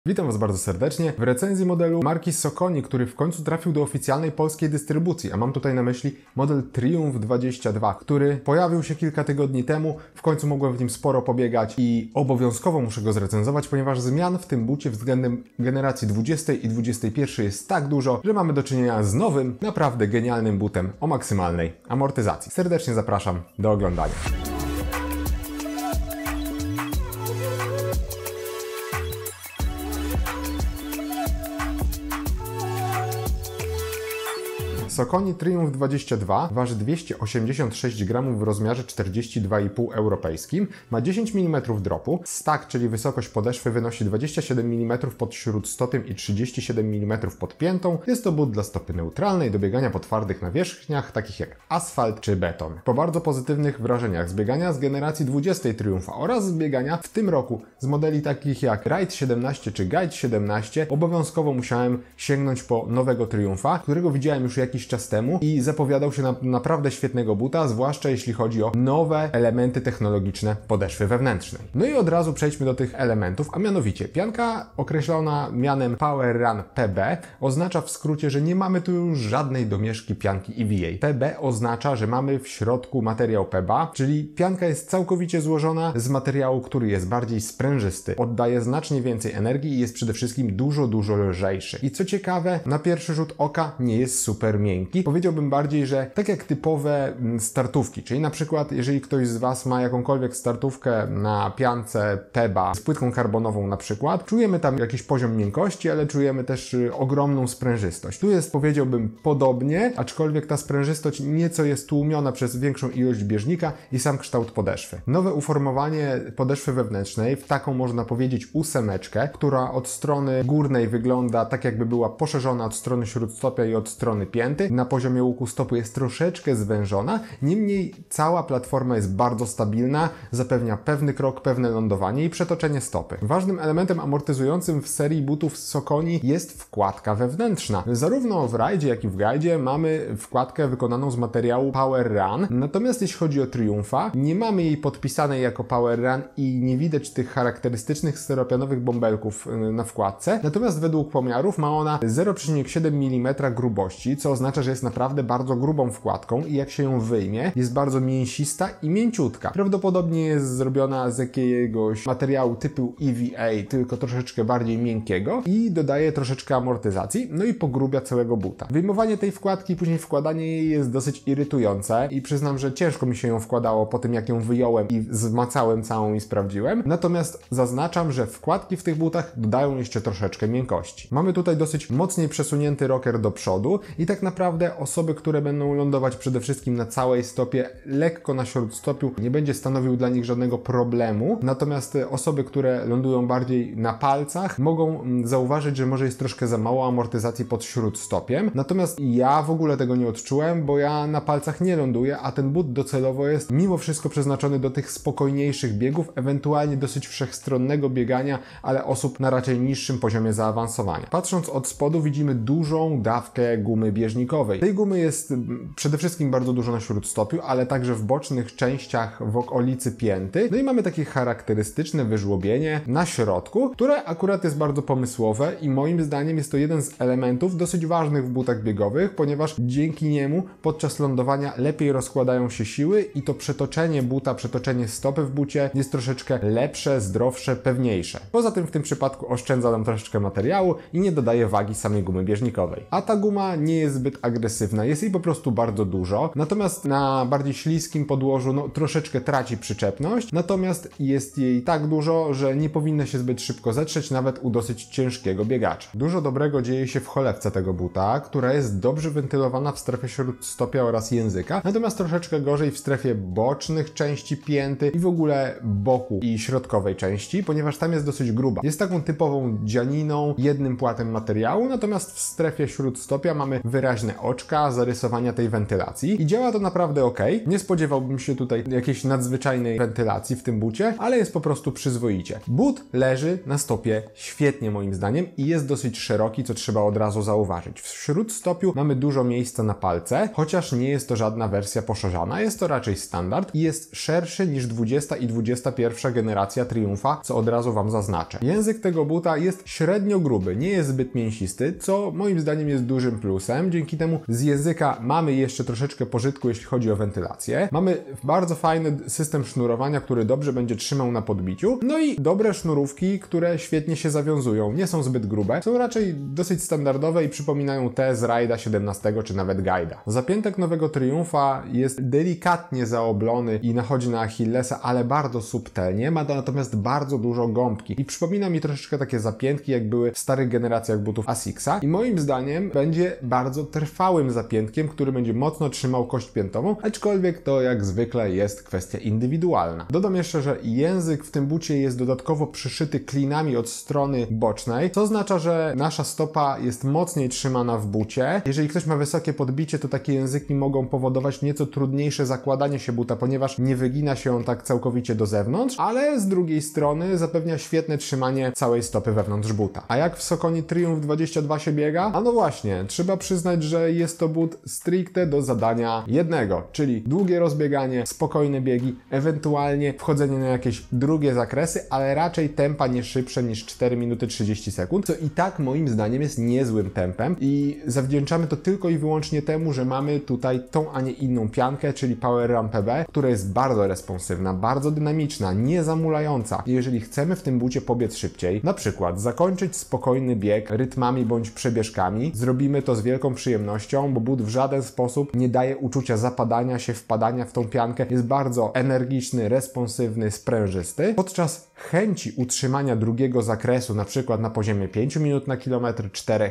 Witam Was bardzo serdecznie w recenzji modelu marki Soconi, który w końcu trafił do oficjalnej polskiej dystrybucji, a mam tutaj na myśli model Triumph 22, który pojawił się kilka tygodni temu, w końcu mogłem w nim sporo pobiegać i obowiązkowo muszę go zrecenzować, ponieważ zmian w tym bucie względem generacji 20 i 21 jest tak dużo, że mamy do czynienia z nowym, naprawdę genialnym butem o maksymalnej amortyzacji. Serdecznie zapraszam do oglądania. Soconi Triumph 22 waży 286 g w rozmiarze 42,5 europejskim, ma 10 mm dropu, stack, czyli wysokość podeszwy wynosi 27 mm pod śródstopiem i 37 mm pod piętą. Jest to but dla stopy neutralnej do biegania po twardych nawierzchniach, takich jak asfalt czy beton. Po bardzo pozytywnych wrażeniach z biegania z generacji 20 Triumpha oraz z biegania w tym roku z modeli takich jak Ride 17 czy Guide 17, obowiązkowo musiałem sięgnąć po nowego Triumpha, którego widziałem już jakiś czas temu i zapowiadał się na naprawdę świetnego buta, zwłaszcza jeśli chodzi o nowe elementy technologiczne podeszwy wewnętrznej. No i od razu przejdźmy do tych elementów, a mianowicie pianka określona mianem Power Run PB oznacza w skrócie, że nie mamy tu już żadnej domieszki pianki EVA. PB oznacza, że mamy w środku materiał PBA, czyli pianka jest całkowicie złożona z materiału, który jest bardziej sprężysty, oddaje znacznie więcej energii i jest przede wszystkim dużo lżejszy. I co ciekawe, na pierwszy rzut oka nie jest super miękki. Powiedziałbym bardziej, że tak jak typowe startówki, czyli na przykład jeżeli ktoś z Was ma jakąkolwiek startówkę na piance PBA z płytką karbonową na przykład, czujemy tam jakiś poziom miękkości, ale czujemy też ogromną sprężystość. Tu jest, powiedziałbym, podobnie, aczkolwiek ta sprężystość nieco jest tłumiona przez większą ilość bieżnika i sam kształt podeszwy. Nowe uformowanie podeszwy wewnętrznej w taką, można powiedzieć, ósemeczkę, która od strony górnej wygląda tak, jakby była poszerzona od strony śródstopia i od strony pięty. Na poziomie łuku stopu jest troszeczkę zwężona, niemniej cała platforma jest bardzo stabilna, zapewnia pewny krok, pewne lądowanie i przetoczenie stopy. Ważnym elementem amortyzującym w serii butów Soconi jest wkładka wewnętrzna. Zarówno w Ride, jak i w Guide mamy wkładkę wykonaną z materiału Power Run, natomiast jeśli chodzi o Triumpha, nie mamy jej podpisanej jako Power Run i nie widać tych charakterystycznych steropianowych bąbelków na wkładce, natomiast według pomiarów ma ona 0,7 mm grubości, co oznacza, że jest naprawdę bardzo grubą wkładką i jak się ją wyjmie, jest bardzo mięsista i mięciutka. Prawdopodobnie jest zrobiona z jakiegoś materiału typu EVA, tylko troszeczkę bardziej miękkiego i dodaje troszeczkę amortyzacji, no i pogrubia całego buta. Wyjmowanie tej wkładki i później wkładanie jej jest dosyć irytujące i przyznam, że ciężko mi się ją wkładało po tym, jak ją wyjąłem i zmacałem całą i sprawdziłem. Natomiast zaznaczam, że wkładki w tych butach dodają jeszcze troszeczkę miękkości. Mamy tutaj dosyć mocniej przesunięty rocker do przodu i tak naprawdę osoby, które będą lądować przede wszystkim na całej stopie, lekko na śródstopiu, nie będzie stanowił dla nich żadnego problemu. Natomiast osoby, które lądują bardziej na palcach, mogą zauważyć, że może jest troszkę za mało amortyzacji pod śródstopiem. Natomiast ja w ogóle tego nie odczułem, bo ja na palcach nie ląduję, a ten but docelowo jest mimo wszystko przeznaczony do tych spokojniejszych biegów, ewentualnie dosyć wszechstronnego biegania, ale osób na raczej niższym poziomie zaawansowania. Patrząc od spodu widzimy dużą dawkę gumy bieżnikowej. Tej gumy jest przede wszystkim bardzo dużo na śródstopiu, ale także w bocznych częściach w okolicy pięty. No i mamy takie charakterystyczne wyżłobienie na środku, które akurat jest bardzo pomysłowe i moim zdaniem jest to jeden z elementów dosyć ważnych w butach biegowych, ponieważ dzięki niemu podczas lądowania lepiej rozkładają się siły i to przetoczenie buta, przetoczenie stopy w bucie jest troszeczkę lepsze, zdrowsze, pewniejsze. Poza tym w tym przypadku oszczędza nam troszeczkę materiału i nie dodaje wagi samej gumy bieżnikowej. A ta guma nie jest zbyt agresywna, jest jej po prostu bardzo dużo, natomiast na bardziej śliskim podłożu troszeczkę traci przyczepność, natomiast jest jej tak dużo, że nie powinna się zbyt szybko zetrzeć nawet u dosyć ciężkiego biegacza. Dużo dobrego dzieje się w cholewce tego buta, która jest dobrze wentylowana w strefie śródstopia oraz języka, natomiast troszeczkę gorzej w strefie bocznych części pięty i w ogóle boku i środkowej części, ponieważ tam jest dosyć gruba. Jest taką typową dzianiną, jednym płatem materiału, natomiast w strefie śródstopia mamy wyraźne specjalne oczka, zarysowania tej wentylacji i działa to naprawdę ok. Nie spodziewałbym się tutaj jakiejś nadzwyczajnej wentylacji w tym bucie, ale jest po prostu przyzwoicie. But leży na stopie świetnie moim zdaniem i jest dosyć szeroki, co trzeba od razu zauważyć. W śródstopiu mamy dużo miejsca na palce, chociaż nie jest to żadna wersja poszerzana, jest to raczej standard i jest szerszy niż 20 i 21 generacja Triumpha, co od razu Wam zaznaczę. Język tego buta jest średnio gruby, nie jest zbyt mięsisty, co moim zdaniem jest dużym plusem. Dzięki temu z języka mamy jeszcze troszeczkę pożytku, jeśli chodzi o wentylację. Mamy bardzo fajny system sznurowania, który dobrze będzie trzymał na podbiciu. No i dobre sznurówki, które świetnie się zawiązują. Nie są zbyt grube, są raczej dosyć standardowe i przypominają te z Rajda 17 czy nawet Guida. Zapiętek nowego Triumpha jest delikatnie zaoblony i nachodzi na Achillesa, ale bardzo subtelnie. Ma to natomiast bardzo dużo gąbki i przypomina mi troszeczkę takie zapiętki, jak były w starych generacjach butów Asics-a i moim zdaniem będzie bardzo trwałym zapiętkiem, który będzie mocno trzymał kość piętową, aczkolwiek to jak zwykle jest kwestia indywidualna. Dodam jeszcze, że język w tym bucie jest dodatkowo przyszyty klinami od strony bocznej, co oznacza, że nasza stopa jest mocniej trzymana w bucie. Jeżeli ktoś ma wysokie podbicie, to takie języki mogą powodować nieco trudniejsze zakładanie się buta, ponieważ nie wygina się on tak całkowicie do zewnątrz, ale z drugiej strony zapewnia świetne trzymanie całej stopy wewnątrz buta. A jak w Saucony Triumph 22 się biega? A no właśnie, trzeba przyznać, że jest to but stricte do zadania jednego, czyli długie rozbieganie, spokojne biegi, ewentualnie wchodzenie na jakieś drugie zakresy, ale raczej tempa nie szybsze niż 4 minuty 30 sekund, co i tak moim zdaniem jest niezłym tempem i zawdzięczamy to tylko i wyłącznie temu, że mamy tutaj tą, a nie inną piankę, czyli Power Run PB, która jest bardzo responsywna, bardzo dynamiczna, niezamulająca. I jeżeli chcemy w tym bucie pobiec szybciej, na przykład zakończyć spokojny bieg rytmami bądź przebieżkami, zrobimy to z wielką przyjemnością, bo but w żaden sposób nie daje uczucia zapadania się, wpadania w tą piankę. Jest bardzo energiczny, responsywny, sprężysty. Podczas chęci utrzymania drugiego zakresu, na przykład na poziomie 5 minut na kilometr,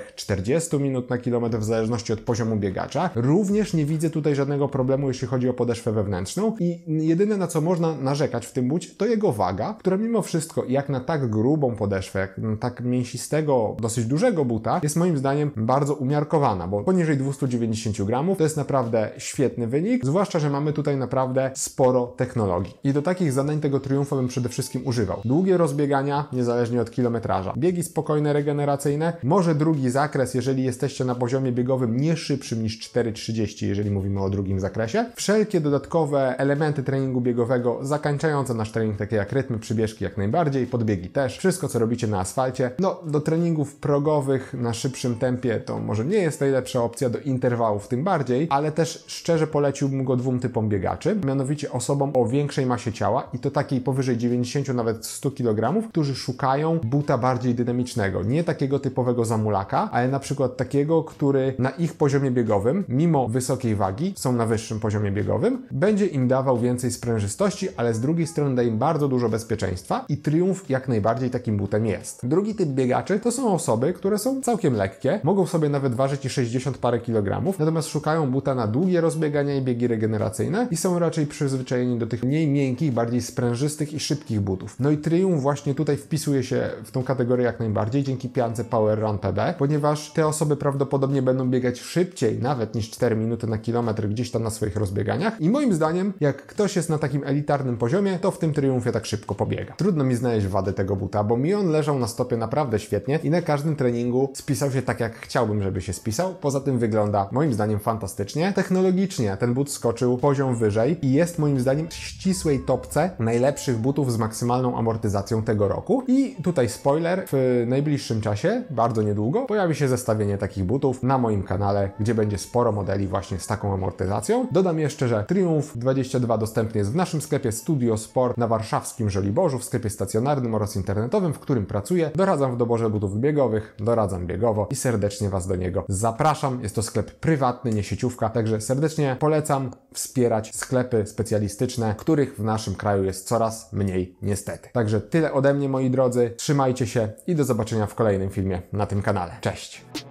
40 minut na kilometr, w zależności od poziomu biegacza, również nie widzę tutaj żadnego problemu, jeśli chodzi o podeszwę wewnętrzną i jedyne, na co można narzekać w tym bucie, to jego waga, która mimo wszystko, jak na tak grubą podeszwę, jak na tak mięsistego, dosyć dużego buta, jest moim zdaniem bardzo umiarkowana, bo poniżej 290 gramów to jest naprawdę świetny wynik, zwłaszcza, że mamy tutaj naprawdę sporo technologii. I do takich zadań tego Triumpha bym przede wszystkim używał. Długie rozbiegania, niezależnie od kilometraża. Biegi spokojne, regeneracyjne. Może drugi zakres, jeżeli jesteście na poziomie biegowym nie szybszym niż 4,30, jeżeli mówimy o drugim zakresie. Wszelkie dodatkowe elementy treningu biegowego zakończające nasz trening, takie jak rytmy, przybieżki jak najbardziej, podbiegi też. Wszystko, co robicie na asfalcie. No, do treningów progowych na szybszym tempie to może nie jest najlepsza opcja, do interwałów tym bardziej, ale też szczerze poleciłbym go dwóm typom biegaczy, mianowicie osobom o większej masie ciała i to takiej powyżej 90, nawet 100 kg, którzy szukają buta bardziej dynamicznego. Nie takiego typowego zamulaka, ale na przykład takiego, który na ich poziomie biegowym, mimo wysokiej wagi, są na wyższym poziomie biegowym, będzie im dawał więcej sprężystości, ale z drugiej strony daje im bardzo dużo bezpieczeństwa i Triumph jak najbardziej takim butem jest. Drugi typ biegaczy to są osoby, które są całkiem lekkie, mogą sobie nawet ważyć i 60 parę kilogramów, natomiast szukają buta na długie rozbiegania i biegi regeneracyjne i są raczej przyzwyczajeni do tych mniej miękkich, bardziej sprężystych i szybkich butów. No i Triumph właśnie tutaj wpisuje się w tą kategorię jak najbardziej dzięki piance Power Run PB, ponieważ te osoby prawdopodobnie będą biegać szybciej nawet niż 4 minuty na kilometr gdzieś tam na swoich rozbieganiach i moim zdaniem, jak ktoś jest na takim elitarnym poziomie, to w tym Triumphie tak szybko pobiega. Trudno mi znaleźć wady tego buta, bo mi on leżał na stopie naprawdę świetnie i na każdym treningu spisał się tak, jak chciałbym, żeby się spisał. Poza tym wygląda moim zdaniem fantastycznie. Technologicznie ten but skoczył poziom wyżej i jest moim zdaniem w ścisłej topce najlepszych butów z maksymalną amortyzacją tego roku. I tutaj spoiler, w najbliższym czasie, bardzo niedługo, pojawi się zestawienie takich butów na moim kanale, gdzie będzie sporo modeli właśnie z taką amortyzacją. Dodam jeszcze, że Triumph 22 dostępny jest w naszym sklepie Studio Sport na warszawskim Żoliborzu, w sklepie stacjonarnym oraz internetowym, w którym pracuję. Doradzam w doborze butów biegowych, doradzam biegowo i serdecznie Was do niego zapraszam. Jest to sklep prywatny, nie sieciówka, także serdecznie polecam wspierać sklepy specjalistyczne, których w naszym kraju jest coraz mniej niestety. Także tyle ode mnie, moi drodzy. Trzymajcie się i do zobaczenia w kolejnym filmie na tym kanale. Cześć!